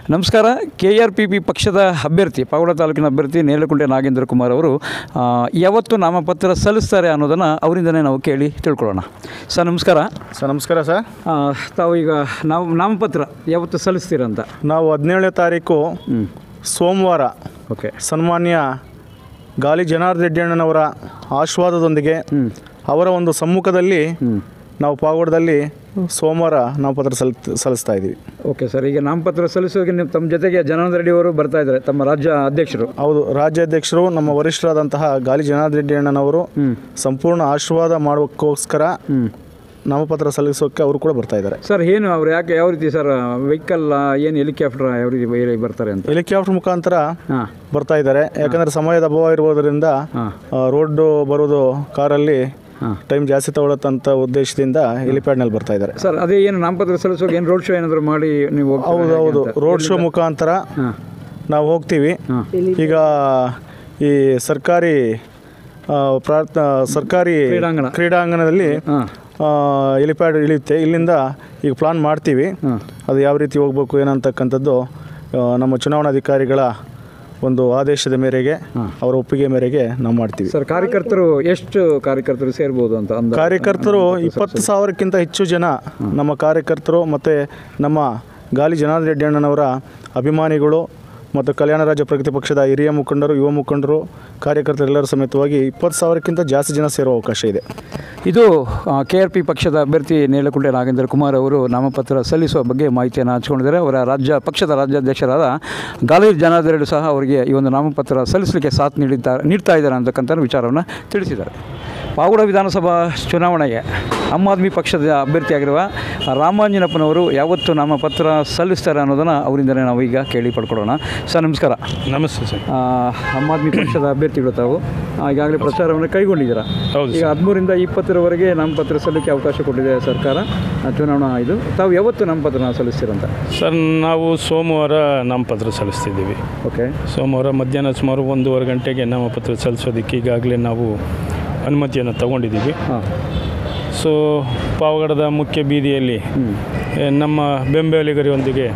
ನಮಸ್ಕಾರ. KRPP ಪಕ್ಷದ ಅಭ್ಯರ್ಥಿ ಪಾವಗಡ ತಾಲೂಕಿನ ಅಭ್ಯರ್ಥಿ ನೇರಲಕುಂಟೆ ನಾಗೇಂದ್ರ ಕುಮಾರ್ ಅವರು ಯಾವತ್ತು ನಾಮಪತ್ರ ಸಲ್ಲಿಸ್ತಾರೆ ಅನ್ನೋದನ್ನು ಅವರಿಂದನೇ ನಾವು ಕೇಳಿ ತಿಳ್ಕೊಳ್ಳೋಣ. ಸರ್ ನಮಸ್ಕಾರ. ಸರ್ ನಮಸ್ಕಾರ ಸರ್. ತಾವು ಈಗ ನಾಮಪತ್ರ ಯಾವತ್ತು ಸಲ್ಲಿಸ್ತೀರಂತ? ನಾವು 17ನೇ ತಾರೀಕು ಸೋಮವಾರ ಸನ್ಮಾನ್ಯ ಗಾಲಿ ಜನಾರ್ದನ ರೆಡ್ಡಿ ಅಣ್ಣನವರ ಆಶೀರ್ವಾದದೊಂದಿಗೆ ಅವರ ಒಂದು ಸಮ್ಮುಖದಲ್ಲಿ ನಾವು ಪಾವಗಡದಲ್ಲಿ ಸೋಮವಾರ ನಾಮಪತ್ರ ಸಲ್ಲಿಸ್ತಾ ಇದ್ದೀವಿ. ಓಕೆ ಸರ್, ಈಗ ನಾಮಪತ್ರ ಸಲ್ಲಿಸೋಕೆ ನೀವು ತಮ್ಮ ಜೊತೆಗೆ ಜನಾರ್ದನ ರೆಡ್ಡಿ ಅವರು ಬರ್ತಾ ಇದ್ದಾರೆ, ತಮ್ಮ ರಾಜ್ಯ ಅಧ್ಯಕ್ಷರು? ಹೌದು, ರಾಜ್ಯಾಧ್ಯಕ್ಷರು ನಮ್ಮ ವರಿಷ್ಠರಾದಂತಹ ಗಾಲಿ ಜನಾರ್ದನ ರೆಡ್ಡಿ ಅಣ್ಣನವರು ಸಂಪೂರ್ಣ ಆಶೀರ್ವಾದ ಮಾಡೋಕ್ಕೋಸ್ಕರ ನಾಮಪತ್ರ ಸಲ್ಲಿಸೋಕ್ಕೆ ಅವರು ಕೂಡ ಬರ್ತಾ ಇದ್ದಾರೆ. ಸರ್ ಏನು ಅವ್ರು ಯಾಕೆ ಯಾವ ರೀತಿ ಸರ್ ವೆಹಿಕಲ್ ಏನು ಹೆಲಿಕಾಪ್ಟರ್ ಯಾವ ರೀತಿ ಬರ್ತಾರೆ ಅಂತ? ಹೆಲಿಕಾಪ್ಟರ್ ಮುಖಾಂತರ ಬರ್ತಾ ಇದ್ದಾರೆ. ಯಾಕಂದರೆ ಸಮಯದ ಅಭಾವ ಇರುವುದರಿಂದ ರೋಡ್ ಬರೋದು ಕಾರಲ್ಲಿ ಟೈಮ್ ಜಾಸ್ತಿ ತಗೊಳ್ಳತ್ತಂತ ಉದ್ದೇಶದಿಂದ ಹೆಲಿಪ್ಯಾಡ್ನಲ್ಲಿ ಬರ್ತಾ ಇದ್ದಾರೆ. ಸರ್ ಅದೇ ಏನು ನಾಮಪತ್ರ ಸಲ್ಲಿಸೋಕೆ ಏನು ರೋಡ್ ಶೋ ಏನಾದರೂ ಮಾಡಿ ನೀವು? ಹೌದು, ರೋಡ್ ಶೋ ಮುಖಾಂತರ ನಾವು ಹೋಗ್ತೀವಿ. ಈಗ ಈ ಸರ್ಕಾರಿ ಕ್ರೀಡಾಂಗಣದಲ್ಲಿ ಹೆಲಿಪ್ಯಾಡ್ ಇಳಿಯುತ್ತೆ. ಇಲ್ಲಿಂದ ಈಗ ಪ್ಲಾನ್ ಮಾಡ್ತೀವಿ ಅದು ಯಾವ ರೀತಿ ಹೋಗ್ಬೇಕು ಏನಂತಕ್ಕಂಥದ್ದು ನಮ್ಮ ಚುನಾವಣಾಧಿಕಾರಿಗಳ ಒಂದು ಆದೇಶದ ಮೇರೆಗೆ, ಅವರ ಒಪ್ಪಿಗೆ ಮೇರೆಗೆ ನಾವು ಮಾಡ್ತೀವಿ. ಸರ್ ಎಷ್ಟು ಕಾರ್ಯಕರ್ತರು ಸೇರ್ಬೋದು ಅಂತ? ಕಾರ್ಯಕರ್ತರು 20,000ಕ್ಕಿಂತ ಹೆಚ್ಚು ಜನ ನಮ್ಮ ಕಾರ್ಯಕರ್ತರು ಮತ್ತು ನಮ್ಮ ಗಾಲಿ ಜನಾರ್ದನ ರೆಡ್ಡಿ ಅಣ್ಣನವರ ಅಭಿಮಾನಿಗಳು ಮತ್ತು ಕಲ್ಯಾಣ ರಾಜ್ಯ ಪ್ರಗತಿ ಪಕ್ಷದ ಹಿರಿಯ ಮುಖಂಡರು, ಯುವ ಮುಖಂಡರು, ಕಾರ್ಯಕರ್ತರೆಲ್ಲರ ಸಮೇತವಾಗಿ 20,000ಕ್ಕಿಂತ ಜಾಸ್ತಿ ಜನ ಸೇರುವ ಅವಕಾಶ ಇದೆ. ಇದು KRP ಪಕ್ಷದ ಅಭ್ಯರ್ಥಿ ನೇರಲಕುಂಟೆ ನಾಗೇಂದ್ರ ಕುಮಾರ್ ಅವರು ನಾಮಪತ್ರ ಸಲ್ಲಿಸುವ ಬಗ್ಗೆ ಮಾಹಿತಿಯನ್ನು ಹಂಚಿಕೊಂಡಿದ್ದಾರೆ. ಅವರ ಪಕ್ಷದ ರಾಜ್ಯಾಧ್ಯಕ್ಷರಾದ ಗಾಲಿ ಜನಾರ್ದನ ರೆಡ್ಡಿ ಸಹ ಅವರಿಗೆ ಈ ಒಂದು ನಾಮಪತ್ರ ಸಲ್ಲಿಸಲಿಕ್ಕೆ ಸಾಥ್ ನೀಡ್ತಾ ಇದ್ದಾರೆ ಅಂತಕ್ಕಂಥ ವಿಚಾರವನ್ನು ತಿಳಿಸಿದ್ದಾರೆ. ಪಾವಗಡ ವಿಧಾನಸಭಾ ಚುನಾವಣೆಗೆ ಆಮ್ ಆದ್ಮಿ ಪಕ್ಷದ ಅಭ್ಯರ್ಥಿಯಾಗಿರುವ ರಾಮಾಂಜನಪ್ಪನವರು ಯಾವತ್ತು ನಾಮಪತ್ರ ಸಲ್ಲಿಸ್ತಾರೆ ಅನ್ನೋದನ್ನು ಅವರಿಂದಲೇ ನಾವು ಈಗ ಕೇಳಿ ಪಡ್ಕೊಳ್ಳೋಣ. ಸರ್ ನಮಸ್ಕಾರ. ನಮಸ್ತೆ ಸರ್. ಆಮ್ ಆದ್ಮಿ ಪಕ್ಷದ ಅಭ್ಯರ್ಥಿಗಳು ತಾವು ಈಗಾಗಲೇ ಪ್ರಚಾರವನ್ನು ಕೈಗೊಂಡಿದ್ದೀರಾ. ಈಗ 13ರಿಂದ 20ರವರೆಗೆ ನಾಮಪತ್ರ ಸಲ್ಲಿಕೆ ಅವಕಾಶ ಕೊಟ್ಟಿದೆ ಸರ್ಕಾರ, ಚುನಾವಣಾ ಇದು. ತಾವು ಯಾವತ್ತು ನಾಮಪತ್ರ ಸಲ್ಲಿಸ್ತೀರಂತ? ಸರ್ ನಾವು ಸೋಮವಾರ ನಾಮಪತ್ರ ಸಲ್ಲಿಸ್ತಿದ್ದೀವಿ. ಓಕೆ. ಸೋಮವಾರ ಮಧ್ಯಾಹ್ನ ಸುಮಾರು 1:30 ಗಂಟೆಗೆ ನಾಮಪತ್ರ ಸಲ್ಲಿಸೋದಕ್ಕೆ ಈಗಾಗಲೇ ನಾವು ಅನುಮತಿಯನ್ನು ತಗೊಂಡಿದ್ದೀವಿ. ಸೊ ಪಾವಗಡದ ಮುಖ್ಯ ಬೀದಿಯಲ್ಲಿ ನಮ್ಮ ಬೆಂಬಲಿಗರೊಂದಿಗೆ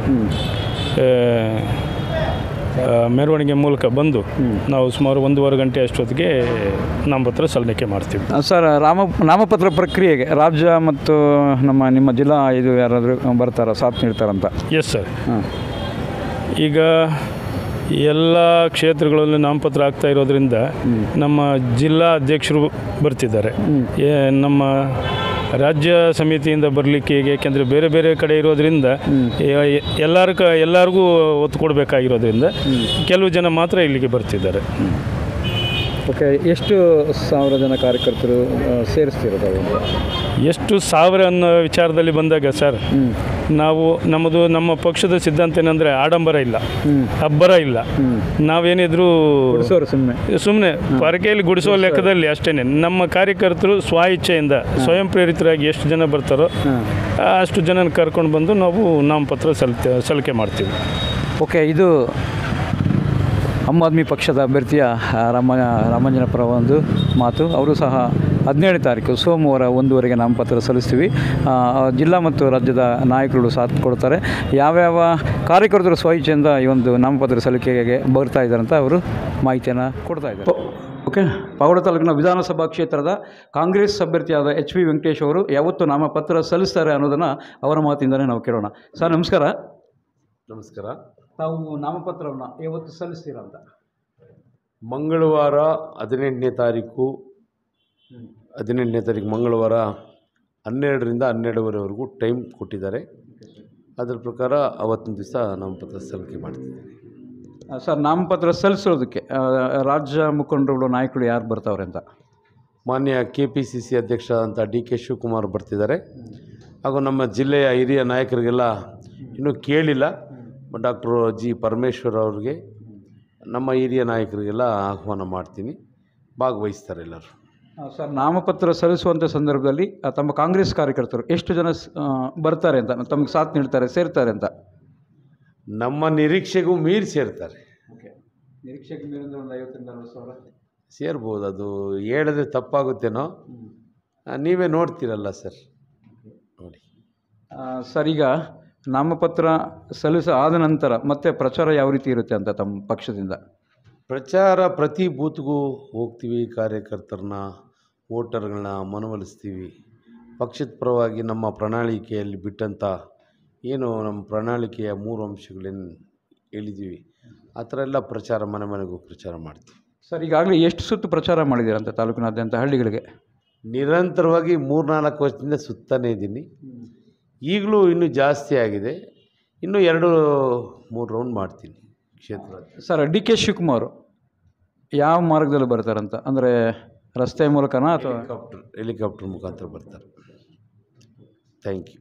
ಮೆರವಣಿಗೆ ಮೂಲಕ ಬಂದು ನಾವು ಸುಮಾರು 1:30 ಗಂಟೆ ಅಷ್ಟೊತ್ತಿಗೆ ನಾಮಪತ್ರ ಸಲ್ಲಿಕೆ ಮಾಡ್ತೀವಿ. ಸರ್ ನಾಮಪತ್ರ ಪ್ರಕ್ರಿಯೆಗೆ ರಾಜ್ಯ ಮತ್ತು ನಿಮ್ಮ ಜಿಲ್ಲಾ ಇದು ಯಾರಾದರೂ ಬರ್ತಾರಾ, ಸಾಥ್ ನೀಡ್ತಾರಂತ? Yes sir. ಈಗ ಎಲ್ಲ ಕ್ಷೇತ್ರಗಳಲ್ಲಿ ನಾಮಪತ್ರ ಆಗ್ತಾ ಇರೋದ್ರಿಂದ ನಮ್ಮ ಜಿಲ್ಲಾ ಅಧ್ಯಕ್ಷರು ಬರ್ತಿದ್ದಾರೆ. ನಮ್ಮ ರಾಜ್ಯ ಸಮಿತಿಯಿಂದ ಬರಲಿಕ್ಕೆ ಏಕೆಂದರೆ ಬೇರೆ ಬೇರೆ ಕಡೆ ಇರೋದ್ರಿಂದ ಎಲ್ಲರಿಗೂ ಒತ್ತು ಕೊಡಬೇಕಾಗಿರೋದ್ರಿಂದ ಕೆಲವು ಜನ ಮಾತ್ರ ಇಲ್ಲಿಗೆ ಬರ್ತಿದ್ದಾರೆ. ಓಕೆ. ಎಷ್ಟು ಸಾವಿರ ಜನ ಕಾರ್ಯಕರ್ತರು ಸೇರಿಸ್ತಿರೋದು? ಎಷ್ಟು ಸಾವಿರ ಅನ್ನೋ ವಿಚಾರದಲ್ಲಿ ಬಂದಾಗ ಸರ್, ನಮ್ಮ ಪಕ್ಷದ ಸಿದ್ಧಾಂತ ಏನಂದರೆ ಆಡಂಬರ ಇಲ್ಲ, ಅಬ್ಬರ ಇಲ್ಲ. ನಾವೇನಿದ್ರು ಸುಮ್ಮನೆ ಪರಕೆಯಲ್ಲಿ ಗುಡಿಸೋ ಲೆಕ್ಕದಲ್ಲಿ ಅಷ್ಟೇ. ನಮ್ಮ ಕಾರ್ಯಕರ್ತರು ಸ್ವ ಇಚ್ಛೆಯಿಂದ ಸ್ವಯಂ ಪ್ರೇರಿತರಾಗಿ ಎಷ್ಟು ಜನ ಬರ್ತಾರೋ ಅಷ್ಟು ಜನ ಕರ್ಕೊಂಡು ಬಂದು ನಾವು ನಾಮಪತ್ರ ಸಲ್ಲಿಕೆ ಮಾಡ್ತೀವಿ. ಓಕೆ. ಇದು ಆಮ್ ಆದ್ಮಿ ಪಕ್ಷದ ಅಭ್ಯರ್ಥಿಯ ರಾಮಾಂಜನಪ್ಪರ ಒಂದು ಮಾತು. ಅವರು ಸಹ 17ನೇ ತಾರೀಕು ಸೋಮವಾರ 1:30ಗೆ ನಾಮಪತ್ರ ಸಲ್ಲಿಸ್ತೀವಿ. ಜಿಲ್ಲಾ ಮತ್ತು ರಾಜ್ಯದ ನಾಯಕರು ಸಾಥ್ ಕೊಡ್ತಾರೆ. ಯಾವ್ಯಾವ ಕಾರ್ಯಕರ್ತರು ಸ್ವಇಚ್ಛೆಯಿಂದ ಈ ಒಂದು ನಾಮಪತ್ರ ಸಲ್ಲಿಕೆಗೆ ಬರ್ತಾ ಇದ್ದಾರೆ ಅಂತ ಅವರು ಮಾಹಿತಿಯನ್ನು ಕೊಡ್ತಾ ಇದ್ದಾರೆ. ಓಕೆ. ಪಾವಗಡ ತಾಲೂಕಿನ ವಿಧಾನಸಭಾ ಕ್ಷೇತ್ರದ ಕಾಂಗ್ರೆಸ್ ಅಭ್ಯರ್ಥಿಯಾದ HP ವೆಂಕಟೇಶ್ ಅವರು ಯಾವತ್ತು ನಾಮಪತ್ರ ಸಲ್ಲಿಸ್ತಾರೆ ಅನ್ನೋದನ್ನು ಅವರ ಮಾತಿಂದಲೇ ನಾವು ಕೇಳೋಣ. ಸರ್ ನಮಸ್ಕಾರ. ನಮಸ್ಕಾರ. ತಾವು ನಾಮಪತ್ರವನ್ನು ಯಾವತ್ತು ಸಲ್ಲಿಸ್ತೀರಾ ಅಂತ? ಮಂಗಳವಾರ 18ನೇ ತಾರೀಕು ಮಂಗಳವಾರ 12ರಿಂದ 12:30ವರೆಗೂ ಟೈಮ್ ಕೊಟ್ಟಿದ್ದಾರೆ. ಅದರ ಪ್ರಕಾರ ಅವತ್ತಿನ ದಿವಸ ನಾಮಪತ್ರ ಸಲ್ಲಿಕೆ ಮಾಡ್ತಿದ್ದೀನಿ. ಸರ್ ನಾಮಪತ್ರ ಸಲ್ಲಿಸೋದಕ್ಕೆ ರಾಜ್ಯ ಮುಖಂಡರುಗಳು, ನಾಯಕರು ಯಾರು ಬರ್ತಾವ್ರೆ ಅಂತ? ಮಾನ್ಯ KPCC ಅಧ್ಯಕ್ಷರಾದಂಥ DK ಶಿವಕುಮಾರ್ ಬರ್ತಿದ್ದಾರೆ. ಹಾಗೂ ನಮ್ಮ ಜಿಲ್ಲೆಯ ಹಿರಿಯ ನಾಯಕರಿಗೆಲ್ಲ ಇನ್ನೂ ಕೇಳಿಲ್ಲ, ಡಾಕ್ಟರ್ G ಪರಮೇಶ್ವರ್ ಅವ್ರಿಗೆ, ನಮ್ಮ ಹಿರಿಯ ನಾಯಕರಿಗೆಲ್ಲ ಆಹ್ವಾನ ಮಾಡ್ತೀನಿ, ಭಾಗವಹಿಸ್ತಾರೆ ಎಲ್ಲರೂ. ಸರ್ ನಾಮಪತ್ರ ಸಲ್ಲಿಸುವಂಥ ಸಂದರ್ಭದಲ್ಲಿ ತಮ್ಮ ಕಾಂಗ್ರೆಸ್ ಕಾರ್ಯಕರ್ತರು ಎಷ್ಟು ಜನ ಬರ್ತಾರೆ ಅಂತ, ತಮಗೆ ಸಾಥ್ ನೀಡ್ತಾರೆ, ಸೇರ್ತಾರೆ ಅಂತ? ನಮ್ಮ ನಿರೀಕ್ಷೆಗೂ ಮೀರಿ ಸೇರ್ತಾರೆ. ನಿರೀಕ್ಷೆಗೆ ಮೀರಿದ್ರೆ ಒಂದು 50ರಿಂದ 60 ಸಾವಿರ ಸೇರ್ಬೋದು. ಅದು ಹೇಳಿದ್ರೆ ತಪ್ಪಾಗುತ್ತೇನೋ, ನೀವೇ ನೋಡ್ತೀರಲ್ಲ ಸರ್, ನೋಡಿ. ಸರ್ ಈಗ ನಾಮಪತ್ರ ಆದ ನಂತರ ಮತ್ತೆ ಪ್ರಚಾರ ಯಾವ ರೀತಿ ಇರುತ್ತೆ ಅಂತ ತಮ್ಮ ಪಕ್ಷದಿಂದ? ಪ್ರಚಾರ ಪ್ರತಿ ಬೂತ್ಗೂ ಹೋಗ್ತೀವಿ, ಕಾರ್ಯಕರ್ತರನ್ನ ವೋಟರ್ಗಳನ್ನ ಮನವೊಲಿಸ್ತೀವಿ. ಪಕ್ಷದ ಪರವಾಗಿ ನಮ್ಮ ಪ್ರಣಾಳಿಕೆಯಲ್ಲಿ ಬಿಟ್ಟಂಥ ಏನು ನಮ್ಮ ಪ್ರಣಾಳಿಕೆಯ 3 ಅಂಶಗಳೇನು ಹೇಳಿದ್ದೀವಿ ಆ ಥರ ಎಲ್ಲ ಪ್ರಚಾರ ಮನೆ ಮನೆಗೂ ಪ್ರಚಾರ ಮಾಡ್ತೀವಿ. ಸರ್, ಈಗಾಗಲೇ ಎಷ್ಟು ಸುತ್ತು ಪ್ರಚಾರ ಮಾಡಿದ್ದೀರಂತ ತಾಲೂಕಿನಾದ್ಯಂತ ಹಳ್ಳಿಗಳಿಗೆ? ನಿರಂತರವಾಗಿ 3-4 ವರ್ಷದಿಂದ ಸುತ್ತಾನೇ ಇದ್ದೀನಿ. ಈಗಲೂ ಇನ್ನೂ ಜಾಸ್ತಿ ಆಗಿದೆ. ಇನ್ನೂ 2-3 ರೌಂಡ್ ಮಾಡ್ತೀನಿ ಕ್ಷೇತ್ರ. ಸರ್, ಡಿ ಕೆ ಶಿವಕುಮಾರ್ ಯಾವ ಮಾರ್ಗದಲ್ಲಿ ಬರ್ತಾರಂತ? ಅಂದರೆ ರಸ್ತೆ ಮೂಲಕನಾ ಅಥವಾ ಹೆಲಿಕಾಪ್ಟರ್ ಮುಖಾಂತರ ಬರ್ತಾರೆ. Thank you.